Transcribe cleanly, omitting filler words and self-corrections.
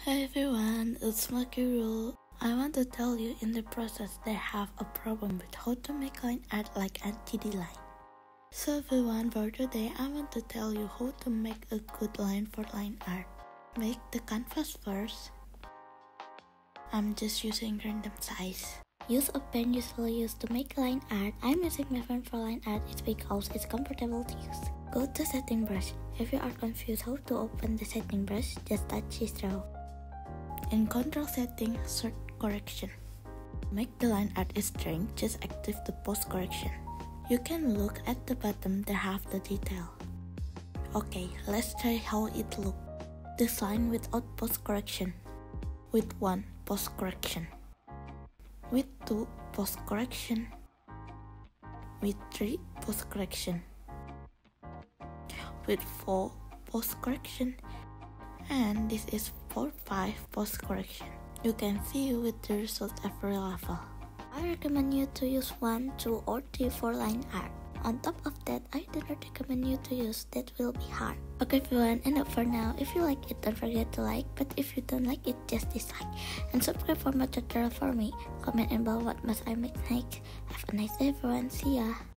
Hey everyone, it's Makirul. I want to tell you in the process they have a problem with how to make line art like NTD line. So everyone, for today I want to tell you how to make a good line for line art. Make the canvas first. I'm just using random size. Use a pen usually used to make line art. I'm using my pen for line art it's because it's comfortable to use. Go to setting brush. If you are confused how to open the setting brush, just touch zero. In control setting, search correction. Make the line art strength, just active the post correction. You can look at the bottom to have the detail. Okay, let's try how it looks. This line without post correction. With 1 post correction. With 2 post correction. With 3 post correction. With 4 post correction. And this is for 5 post correction. You can see with the result every level. I recommend you to use 1, 2 or 3 for line art. On top of that, I do not recommend you to use that will be hard. Okay everyone, enough for now. If you like it, don't forget to like, but if you don't like it, just dislike. And subscribe for more tutorial for me. Comment and below what must I make next. Have a nice day everyone, see ya!